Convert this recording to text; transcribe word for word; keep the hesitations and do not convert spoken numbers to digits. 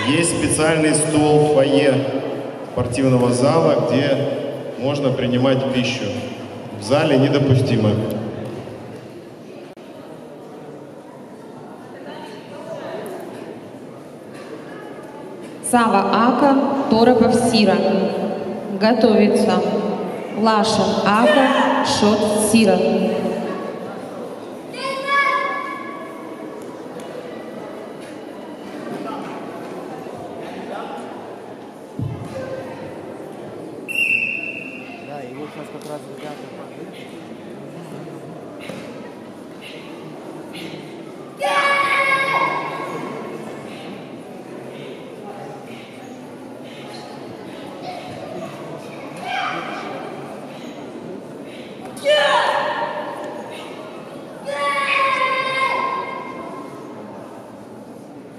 Есть специальный стол в фойе спортивного зала, где можно принимать пищу. В зале недопустимо. Сава Ака, Торопов Сира. Готовится. Лашин Ака, Шот Сира. Да, и вот сейчас как раз ребята